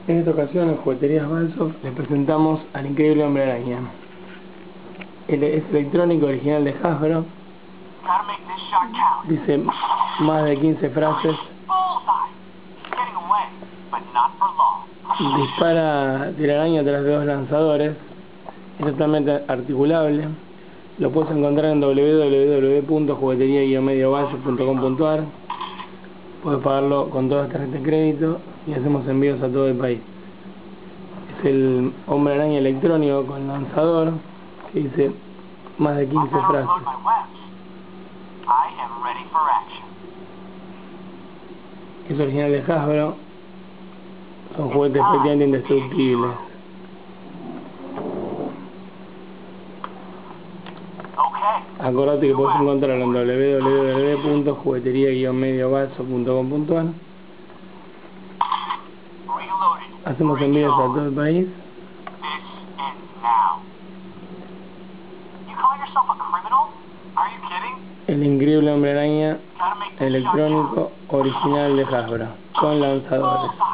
En esta ocasión en Jugueterías Balsov les presentamos al increíble Hombre Araña. Es electrónico original de Hasbro. Dice más de 15 frases. Dispara telaraña a través de 2 lanzadores. Es totalmente articulable. Lo puedes encontrar en www.jugueteria-mediobalsov.com.ar. Puedes pagarlo con todas las tarjetas de crédito y hacemos envíos a todo el país. Es el Hombre Araña electrónico con lanzador que dice más de 15 frases. Es original de Hasbro. Son juguetes prácticamente indestructibles. Acordate que puedes encontrarlo en www.jugueteria-mediobalsov.com.ar. Hacemos envíos a todo el país. El increíble Hombre Araña electrónico original de Hasbro con lanzadores.